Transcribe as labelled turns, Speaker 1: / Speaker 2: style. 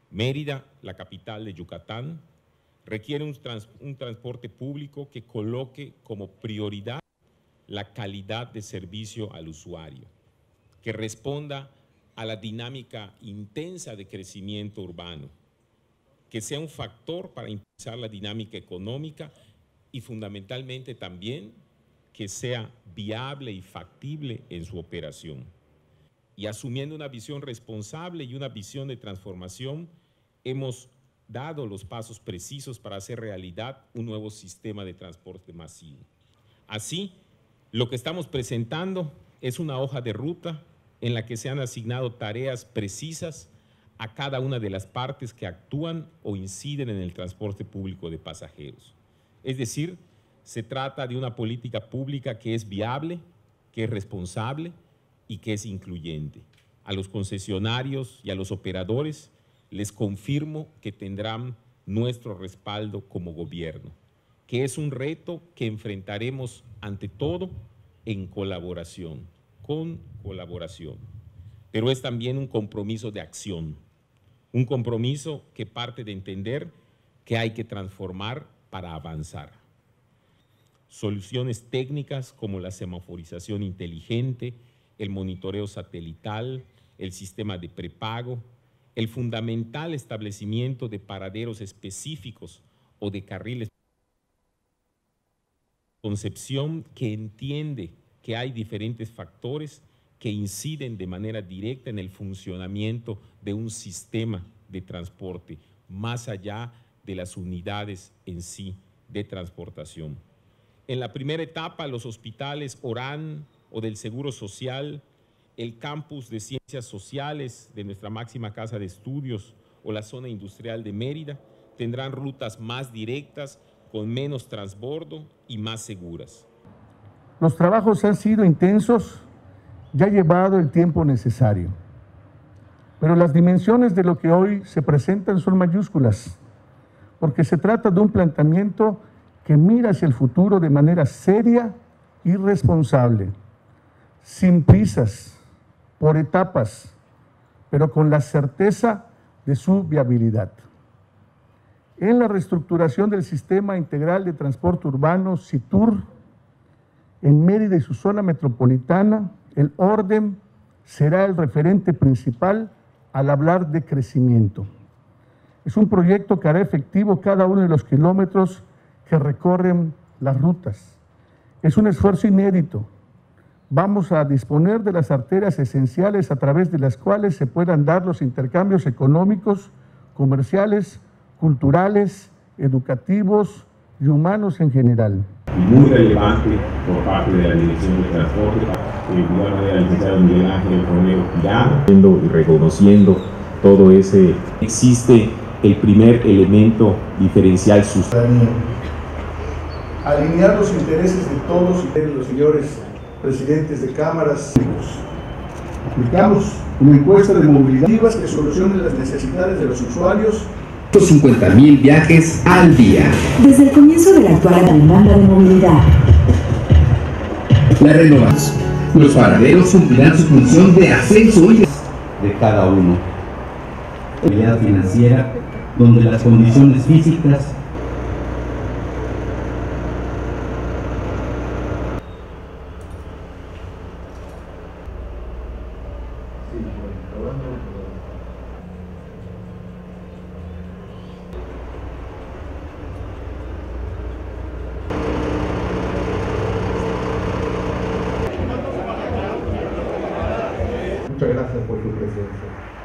Speaker 1: Mérida, la capital de Yucatán, requiere un transporte público que coloque como prioridad la calidad de servicio al usuario, que responda a la dinámica intensa de crecimiento urbano, que sea un factor para impulsar la dinámica económica y fundamentalmente también que sea viable y factible en su operación. Y asumiendo una visión responsable y una visión de transformación, hemos dado los pasos precisos para hacer realidad un nuevo sistema de transporte masivo. Así, lo que estamos presentando es una hoja de ruta en la que se han asignado tareas precisas a cada una de las partes que actúan o inciden en el transporte público de pasajeros. Es decir, se trata de una política pública que es viable, que es responsable y que es incluyente. A los concesionarios y a los operadores les confirmo que tendrán nuestro respaldo como gobierno, que es un reto que enfrentaremos ante todo en colaboración, con colaboración. Pero es también un compromiso de acción, un compromiso que parte de entender que hay que transformar para avanzar. Soluciones técnicas como la semaforización inteligente, el monitoreo satelital, el sistema de prepago, el fundamental establecimiento de paraderos específicos o de carriles. Concepción que entiende que hay diferentes factores que inciden de manera directa en el funcionamiento de un sistema de transporte, más allá de las unidades en sí de transportación. En la primera etapa, los hospitales Orán o del Seguro Social, el campus de Ciencias Sociales de nuestra máxima casa de estudios o la zona industrial de Mérida tendrán rutas más directas, con menos transbordo y más seguras.
Speaker 2: Los trabajos han sido intensos, ya ha llevado el tiempo necesario, pero las dimensiones de lo que hoy se presentan son mayúsculas, porque se trata de un planteamiento que mira hacia el futuro de manera seria y responsable, sin prisas, por etapas, pero con la certeza de su viabilidad. En la reestructuración del Sistema Integral de Transporte Urbano, SITUR, en Mérida y su zona metropolitana, el orden será el referente principal al hablar de crecimiento. Es un proyecto que hará efectivo cada uno de los kilómetros que recorren las rutas. Es un esfuerzo inédito. Vamos a disponer de las arterias esenciales a través de las cuales se puedan dar los intercambios económicos, comerciales, culturales, educativos y humanos en general.
Speaker 1: Muy relevante por parte de la Dirección de Transporte, de igual manera el licenciado Miguel Ángel Romero ya y reconociendo todo ese. Existe el primer elemento diferencial sustantivo.
Speaker 2: Alinear los intereses de todos y de los señores presidentes de cámaras. Aplicamos una encuesta de movilidad que solucione las necesidades de los usuarios.
Speaker 3: 50,000 viajes al día.
Speaker 4: Desde el comienzo de la actual demanda de movilidad.
Speaker 3: La renovación. Los paraderos cumplirán su función de ascenso y de cada uno. Movilidad financiera, donde las condiciones físicas
Speaker 2: Muchas gracias por su presencia.